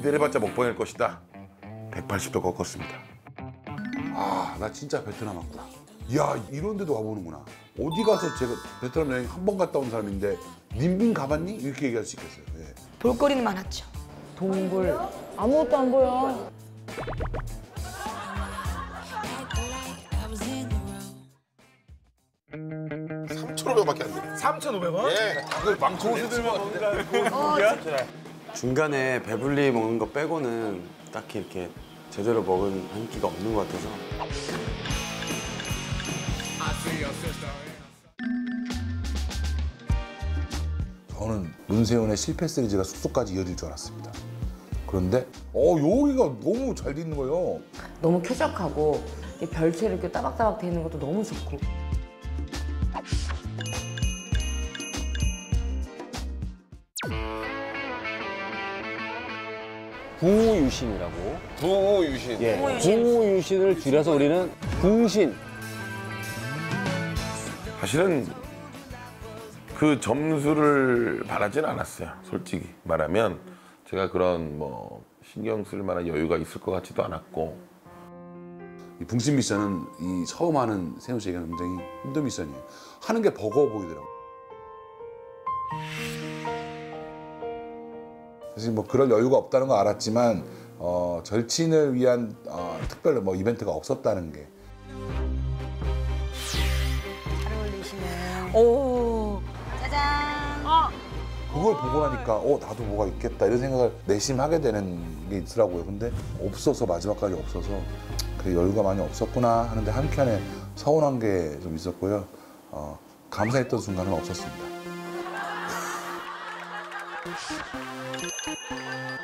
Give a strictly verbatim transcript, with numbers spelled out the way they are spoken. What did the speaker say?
내려봤자 먹방일 것이다. 백팔십 도 꺾었습니다. 아, 나 진짜 베트남 왔구나. 이야, 이런 데도 와보는구나. 어디 가서 제가 베트남 여행 한 번 갔다 온 사람인데 님빈 가봤니? 이렇게 얘기할 수 있겠어요. 예. 볼거리는 많았죠. 동굴. 아무것도 안 보여. 삼천오백밖에 안 돼. 삼천오백 원? 예. 그걸 망고수들만 중간에 배불리 먹는 거 빼고는 딱히 이렇게 제대로 먹은 한 끼가 없는 것 같아서. 저는 문세윤의 실패 시리즈가 숙소까지 이어질 줄 알았습니다. 그런데 어 여기가 너무 잘 돼 있는 거예요. 너무 쾌적하고 이 별채를 이렇게 따박따박 돼 있는 것도 너무 좋고. 붕우유신이라고. 붕우유신. 예. 붕우유신. 붕우유신을 줄여서 우리는 붕신. 사실은 그 점수를 바라진 않았어요. 솔직히 말하면 제가 그런 뭐 신경 쓸 만한 여유가 있을 것 같지도 않았고. 이 붕신 미션은 이 처음 하는 세훈 씨에게 굉장히 힘든 미션이에요. 하는 게 버거워 보이더라고요. 사실 뭐 그럴 여유가 없다는 거 알았지만 어, 절친을 위한 어, 특별 뭐 이벤트가 없었다는 게. 잘 어울리시네. 오. 짜잔. 어. 그걸 보고 나니까 어 나도 뭐가 있겠다 이런 생각을 내심 하게 되는 게 있더라고요. 근데 없어서 마지막까지 없어서 그래 여유가 많이 없었구나 하는데 한켠에 서운한 게 좀 있었고요. 어, 감사했던 순간은 없었습니다.